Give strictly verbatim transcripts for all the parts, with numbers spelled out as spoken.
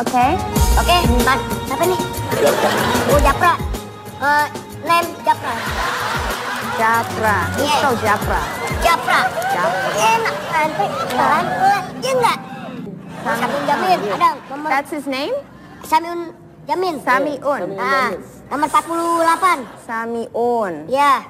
Oke. Oke, Bang. Siapa nih? Oh, Japra. Uh, name Japra. Japra. Yes. Itu Japra. Japra. Japra. Enak, nanti pelan-pelan. Iya enggak? Samiun Jamin. Ada nomor. That's his name? Samiun Jamin. Samiun. Ah, nomor empat puluh delapan. Samiun. Ya.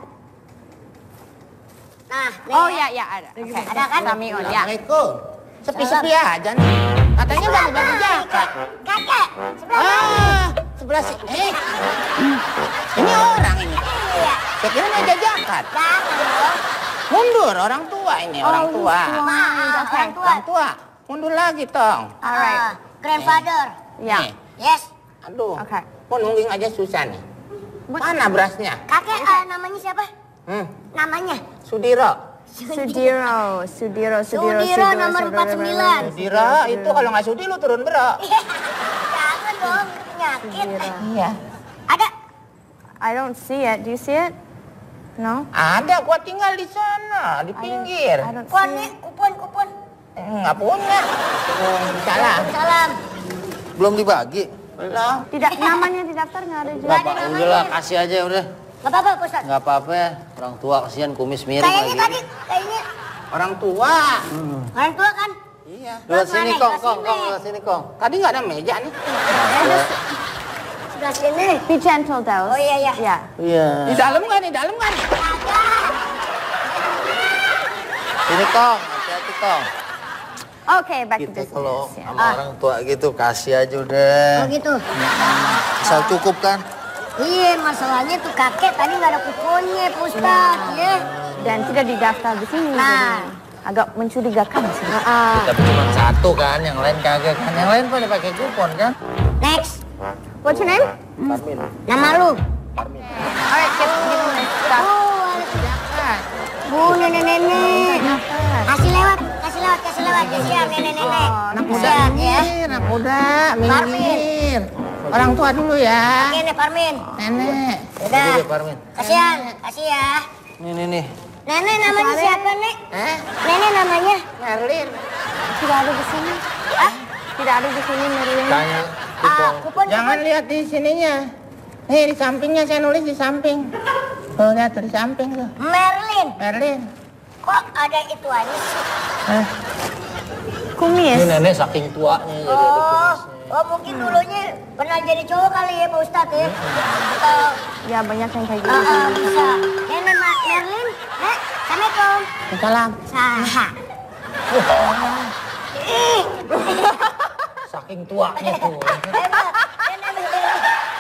Nah, nih Oh ya. ya ya ada. Oke. Ada kan? Samiun ya. Assalamualaikum. Sepi-sepi aja nih. Katanya bagi-bagi jakat. Kakek, sebelah mana? Ah, sebelah sini. Eh, ini orang ini. Iya. Saya kira meja jakat. Jangan dong. Mundur, orang tua ini, orang Oh, tua. he's blind. Maaf, Okay. orang tua. Orang tua. Mundur lagi, Tong. Alright. Ah, grandfather. Ya. Nih. Yes. Aduh, Oke. mau nungging aja susah nih. Mana berasnya? Kakek eh, namanya siapa? Hmm, Namanya? Sudiro. Sudiro, Sudiro, Sudiro, Sudiro, nomor empat puluh sembilan. Sudiro, itu kalau nggak sudi lu turun bro. Jangan dong, penyakit. Iya. Ada? I don't see it. Do you see it? No? Ada, gua tinggal di sana, di pinggir. I don't Kupon see nih, it. kupon, kupon. Eh, Nggak punya. Salah. Salam. Belum dibagi. Belum. Tidak, namanya di daftar nggak ada juga. Nggak ada namanya. Udahlah, kasih aja udah. Gak apa-apa, Pak Ustadz. Nggak apa-apa ya. Orang tua kasihan kumis miring Kayaknya lagi. tadi, kayaknya Orang tua. orang tua kan? Iya. Lewat sini, Mana? Kong, Lewat Kong, sini. Kong, lewat sini, Kong. Tadi nggak ada meja nih. Sebelah sini. Be gentle, Dels. Oh, iya, iya. Ya. Iya. Di dalam nggak? Di dalam nggak? Ada. Sini, Kong. Hati-hati, Kong. Oke, back to Kita business. kalau ya. sama orang tua gitu, kasih aja udah. Oh gitu. Asal cukup kan? Iya, masalahnya tuh kakek tadi nggak ada kuponnya, Pak Ustadz. Ya. Dan tidak didaftar di sini. Nah. jadi agak mencurigakan sih. Ah. Tapi cuma satu kan, yang lain kagak kan. Yang lain pada pakai kupon kan? Next. What's your name? Parmin. Nama lu? Alright, get give him this stuff. Oh, Bu, nenek-nenek. Kasih lewat, kasih lewat, kasih lewat. Kasihan nenek-nenek. Anak muda Kasihan, ya. minggir, anak muda Parmin. minggir. Orang tua dulu ya. Oke, Nek Parmin. Nenek. Udah. Ini dia, Parmin. Kasihan, kasih ya. Nih, nih, nih. Nenek namanya siapa, Nek? Eh, Nenek namanya? Merlin. Tidak ada di sini. Ah, Tidak ada di sini, Marilyn. Tanya. ah, kupon, Jangan kupon. lihat di sininya. Nih di sampingnya saya nulis di samping. Tuh lihat tuh di samping tuh. Merlin. Merlin. Kok ada itu aja sih? Eh, Ini Kumis. nenek saking tuanya jadi ada Oh, kumisnya. oh mungkin dulunya pernah jadi cowok kali ya, Pak Ustadz ya? Atau, Ya, banyak yang kayak gitu. ah, ah, bisa. Nenek Ma- Merlin, Nek, Assalamualaikum. salam. Saha. Saking tuanya tuh. Hebat. Nenek Merlin.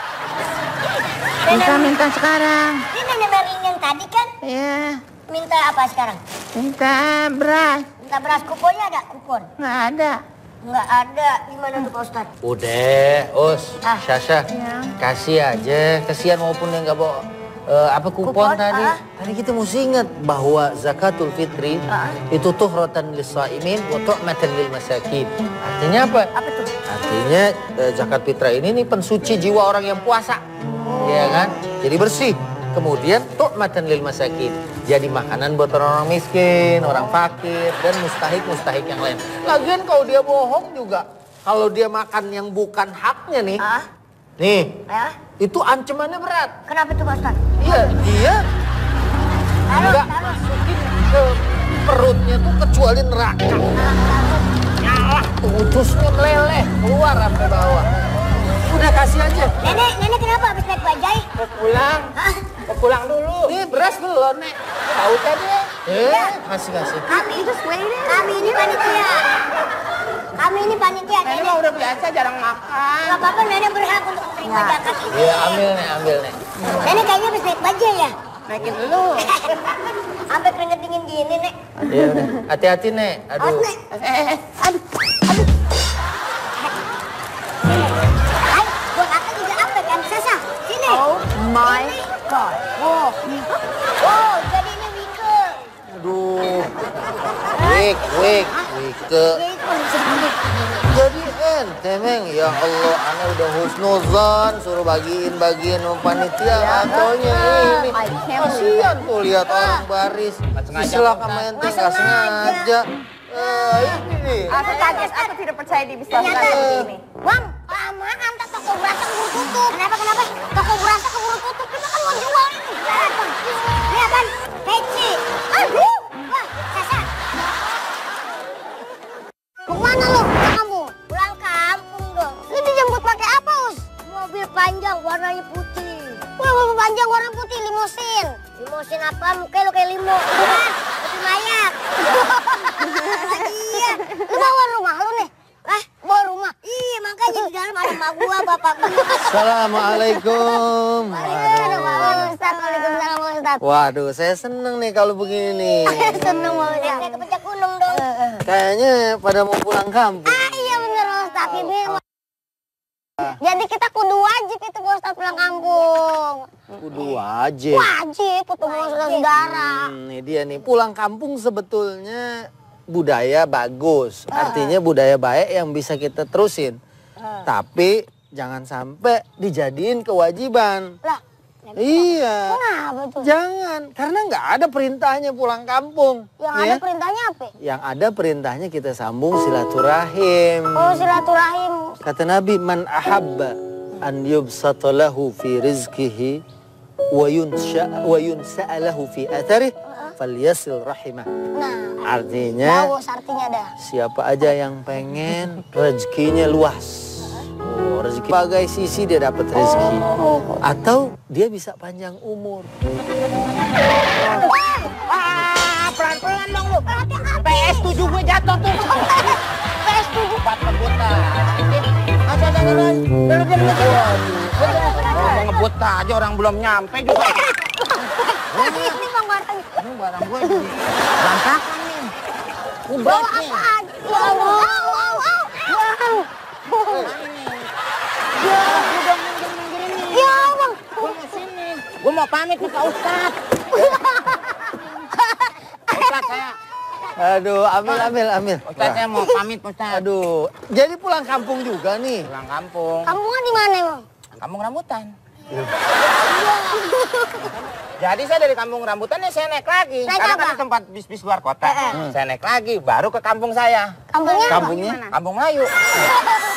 Minta Nenek, minta sekarang. ini Nenek Merlin yang tadi kan Iya. minta apa sekarang? Minta beras. Minta beras, kuponnya ada? Kupon? Nggak ada. Nggak ada. Gimana tuh Pak Ustadz? Udah, Us, Ah. Syasha, kasih aja. Kasihan maupun yang nggak bawa eh, apa kupon, Kupon, tadi. ah. Tadi kita mesti ingat bahwa zakatul fitri itu tuhratan lis-shaimin wa tu'matan lil masakin. Artinya apa? Apa tuh? Artinya eh, zakat fitrah ini nih pensuci jiwa orang yang puasa. Ya kan? Jadi bersih. Kemudian tu'matan lil masakin. Jadi makanan buat orang, -orang miskin, orang fakir dan mustahik-mustahik yang lain. Lagian kalau dia bohong juga, kalau dia makan yang bukan haknya nih, Ah? nih, Ya? itu ancamannya berat. Kenapa tuh Pak Ustadz? Iya, dia Taruh, nggak taruh. masukin ke perutnya tuh kecuali neraka. Nyala tuh utusnya meleleh keluar sampai bawah. Udah kasih aja. Nenek, nenek kenapa habis naik bajai? Mau pulang. Hah? Mau pulang dulu. Nih beras belum nek. Tahu tadi. Eh, kasih kasih. Kami Kami ini panitia. Kami ini panitia. Nenek Nenek, mah udah biasa jarang makan. nggak apa-apa nenek berhak untuk menerima zakat ini. Iya ambil nek, ambil nek. Nenek kayaknya habis naik bajai ya? Naikin dulu. Sampai keringet dingin gini, Nek. Iya udah. Hati-hati nek. Oh, Aduh. Nek. Eh, eh, eh. Aduh. Hai, buat apa juga apa kan? Sasa, sini. Oh my God. Oh, oh jadi ini Wike. Aduh. Wik, wik, wike. Jadi ente meng, ya Allah, ana udah husnuzan, suruh bagiin-bagiin sama panitia, atonya ini. I can't Kasihan tuh lihat orang baris. Diselak sama ente, Nggak nggak sengaja. sengaja. Eh, ini nih. Aku kaget, aku tidak percaya di bisnis Ternyata, seperti ini. Bang, kelamaan, tak toko beras keburu tutup. Kenapa, kenapa? Toko beras keburu tutup, kita kan mau jual ini. Lihat kan, Heci. Aduh, wah, Sasa. Mau kemana lu? Pulang kampung? Pulang kampung dong. Ini dijemput pakai apa, Us? Mobil panjang warnanya putih. Wah, mobil panjang warna putih, limosin. Limosin apa? Mukanya lu kayak limo. Bukan, mobil mayak. Iya, lu bawa rumah lu nih. Ah, bawa rumah. Iya, makanya di dalam ada emak gua, bapak gua. Assalamualaikum. Waalaikumsalam, Ustaz. Waalaikumsalam, Ustaz. Waduh, saya seneng nih kalau begini nih. Seneng mau lihat. Kayak kepecah gunung dong. Kayaknya pada mau pulang kampung. Ah, iya bener, Ustaz. Ini jadi kita kudu wajib itu Ustaz pulang kampung. Kudu wajib. Wajib ketemu saudara-saudara. Hmm, ini dia nih, pulang kampung sebetulnya budaya bagus. Artinya budaya baik yang bisa kita terusin. Tapi jangan sampai dijadiin kewajiban. Lah, Iya. kenapa tuh? Jangan, karena nggak ada perintahnya pulang kampung. Yang ya. ada perintahnya apa? Yang ada perintahnya kita sambung silaturahim. Oh, silaturahim. Kata Nabi, man ahabba an yubsatalahu fi rizkihi wa yunsha wa yunsa'alahu fi atharih falyasil rahimah. Nah, Artinya bagus artinya dah. siapa aja yang pengen rezekinya luas. Oh, rezeki sebagai sisi dia dapat rezeki. Atau dia bisa panjang umur. Ah, pelan-pelan dong lu. P S tujuh gue jatuh tuh. P S tujuh. Empat ngebut aja. Aja, aja, aja. Lu dia mau ngebut aja orang belum nyampe juga. Ini bang barangnya. Ini barang gue jadi berantakan nih. Udah Bawa nih. apaan? Wow, wow, wow, wow. Ya, udah minggir-minggir ini. Ya, bang. Gue mau sini. Gue mau pamit nih Pak Ustadz. Ustadz saya. Aduh, ambil, ambil, ambil. Ustadz saya mau pamit Ustadz. Aduh, jadi pulang kampung juga nih. Pulang kampung. Kampungnya di mana, bang? Kampung rambutan. Jadi saya dari kampung rambutan ya saya naik lagi. Naik Karena apa? kan tempat bis-bis luar kota. Saya naik lagi baru ke kampung saya. Kampungnya apa? Kampungnya? Kampung Melayu.